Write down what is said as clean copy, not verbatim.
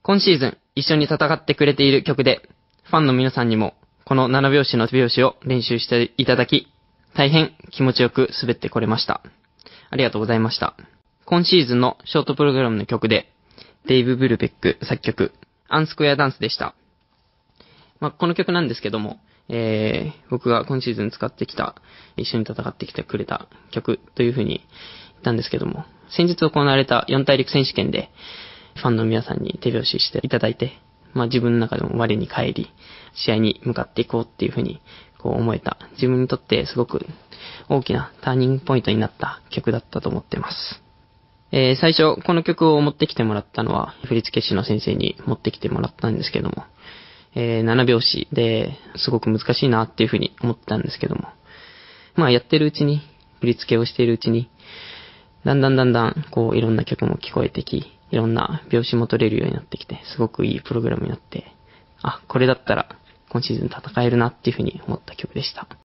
今シーズン一緒に戦ってくれている曲で、ファンの皆さんにもこの7拍子の手拍子を練習していただき、大変気持ちよく滑ってこれました。ありがとうございました。今シーズンのショートプログラムの曲で、デイブ・ブルベック作曲、アンスクエアダンスでした。この曲なんですけども、僕が今シーズン使ってきた、一緒に戦ってきてくれた曲という風に言ったんですけども、先日行われた4大陸選手権で、ファンの皆さんに手拍子していただいて、自分の中でも我に返り、試合に向かっていこうっていう風に思えた、自分にとってすごく大きなターニングポイントになった曲だったと思ってます。最初、この曲を持ってきてもらったのは、振付師の先生に持ってきてもらったんですけども、7拍子ですごく難しいなっていう風に思ったんですけども、やってるうちに、振り付けをしているうちに、だんだんいろんな曲も聞こえてき、いろんな拍子も取れるようになってきて、すごくいいプログラムになって、これだったら今シーズン戦えるなっていう風に思った曲でした。